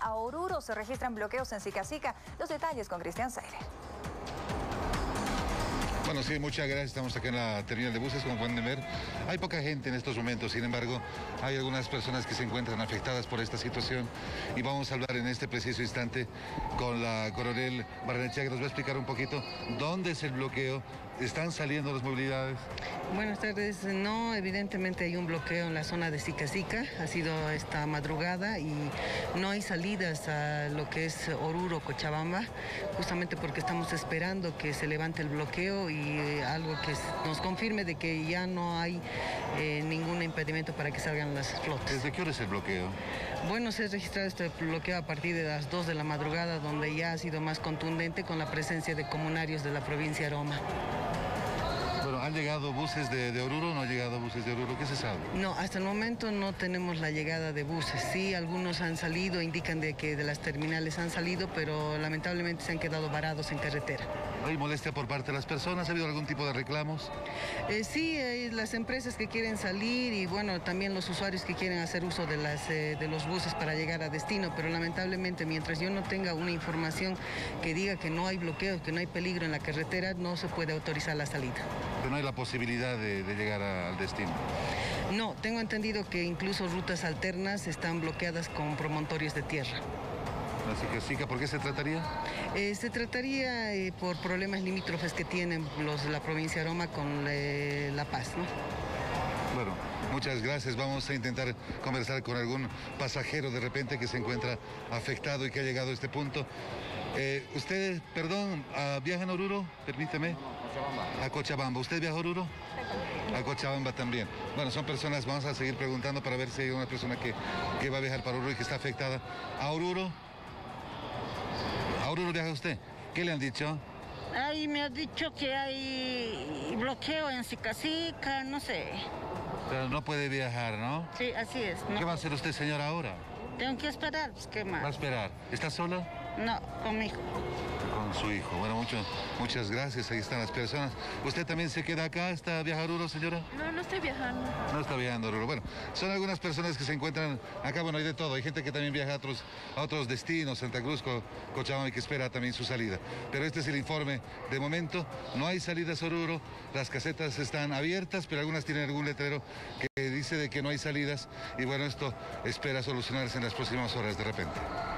a Oruro. Se registran bloqueos en Sica-Sica. Los detalles con Cristian Seire. Bueno, sí, muchas gracias. Estamos acá en la terminal de buses, como pueden ver. Hay poca gente en estos momentos, sin embargo, hay algunas personas que se encuentran afectadas por esta situación y vamos a hablar en este preciso instante con la coronel Barrenechea, que nos va a explicar un poquito dónde es el bloqueo. ¿Están saliendo las movilidades? Buenas tardes. No, evidentemente hay un bloqueo en la zona de Sica-Sica, ha sido esta madrugada y no hay salidas a lo que es Oruro, Cochabamba, justamente porque estamos esperando que se levante el bloqueo y algo que nos confirme de que ya no hay ningún impedimento para que salgan las flotas. ¿Desde qué hora es el bloqueo? Bueno, se ha registrado este bloqueo a partir de las 2 de la madrugada, donde ya ha sido más contundente con la presencia de comunarios de la provincia de Aroma. Bueno, ¿han llegado buses de Oruro o no han llegado buses de Oruro? ¿Qué se sabe? No, hasta el momento no tenemos la llegada de buses. Sí, algunos han salido, indican de que de las terminales han salido, pero lamentablemente se han quedado varados en carretera. ¿Hay molestia por parte de las personas? ¿Ha habido algún tipo de reclamos? Sí, las empresas que quieren salir y bueno, también los usuarios que quieren hacer uso de los buses para llegar a destino, pero lamentablemente mientras yo no tenga una información que diga que no hay bloqueos, que no hay peligro en la carretera, no se puede autorizar la salida. Pero no hay la posibilidad de llegar al destino. No, tengo entendido que incluso rutas alternas están bloqueadas con promontorios de tierra. Así que sí, ¿por qué se trataría? Se trataría por problemas limítrofes que tienen la provincia de Aroma con La Paz, ¿no? Bueno, muchas gracias. Vamos a intentar conversar con algún pasajero de repente que se encuentra afectado y que ha llegado a este punto. Usted, perdón, ¿viaja a Oruro? Permíteme. A Cochabamba. ¿Usted viaja a Oruro? A Cochabamba también. Bueno, son personas, vamos a seguir preguntando para ver si hay una persona que va a viajar para Oruro y que está afectada. ¿A Oruro? ¿A Oruro viaja usted? ¿Qué le han dicho? Ay, me ha dicho que hay bloqueo en Sica-Sica, no sé. Pero no puede viajar, ¿no? Sí, así es. No. ¿Qué va a hacer usted, señora, ahora? Tengo que esperar, pues, ¿qué más? ¿Va a esperar? ¿Está sola? No, con mi hijo. Con su hijo. Bueno, muchas gracias. Ahí están las personas. ¿Usted también se queda acá? ¿Está viajando a Oruro, señora? No, no estoy viajando. No está viajando a Oruro. Bueno, son algunas personas que se encuentran acá. Bueno, hay de todo. Hay gente que también viaja a otros destinos, Santa Cruz, Cochabamba, y que espera también su salida. Pero este es el informe. De momento, no hay salidas a Oruro. Las casetas están abiertas, pero algunas tienen algún letrero que dice de que no hay salidas. Y bueno, esto espera solucionarse en las próximas horas de repente.